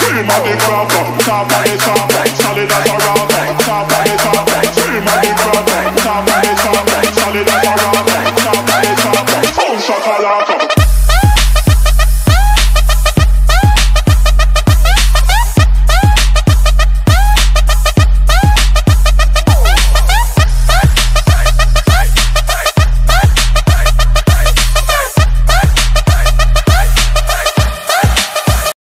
Cream of the crop, top of the top, solid as a rock. Top of the top, cream of the crop, top of the